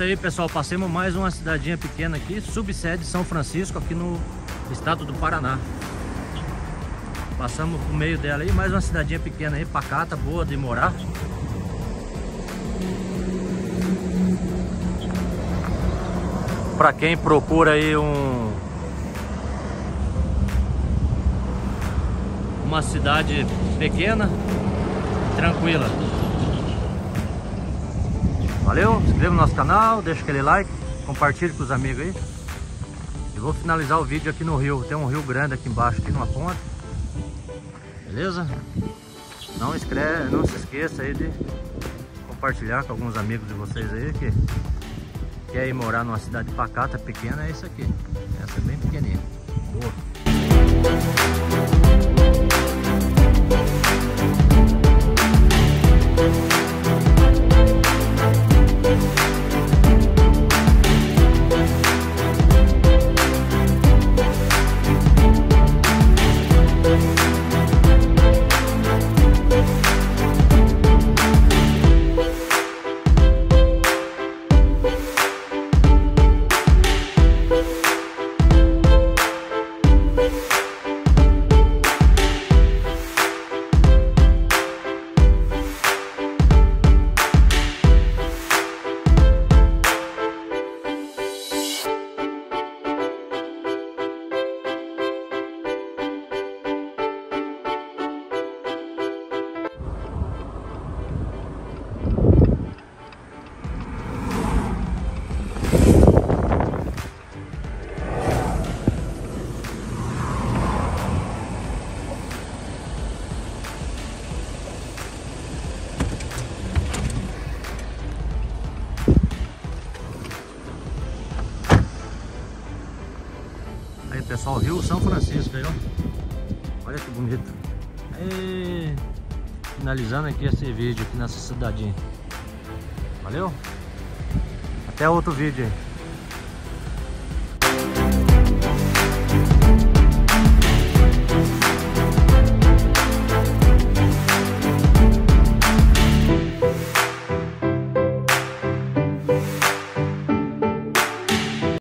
aí, pessoal, passemos mais uma cidadinha pequena aqui, subsede São Francisco, aqui no estado do Paraná. Passamos por meio dela aí, mais uma cidadinha pequena aí, pacata, boa de morar. Para quem procura aí uma cidade pequena, tranquila. Valeu, se inscreva no nosso canal, deixa aquele like, compartilhe com os amigos aí. E vou finalizar o vídeo aqui no rio. Tem um rio grande aqui embaixo, aqui numa ponte. Beleza? Não se esqueça aí de compartilhar com alguns amigos de vocês aí que quer ir morar numa cidade pacata, pequena. É isso aqui. Essa é bem pequenininha. Boa. Aí, pessoal, Rio São Francisco aí, ó. Olha que bonito. E finalizando aqui esse vídeo aqui nessa cidadinha. Valeu? Até outro vídeo aí.